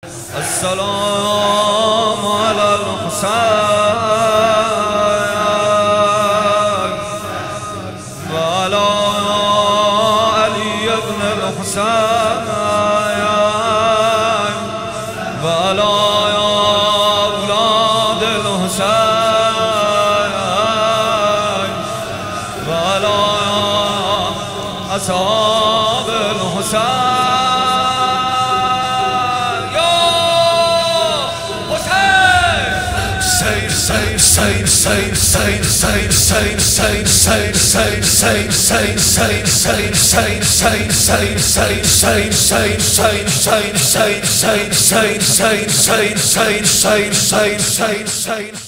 السلام على الحسين وعلى علي بن الحسين وعلى أولاد الحسين وعلى أصحاب الحسين. Say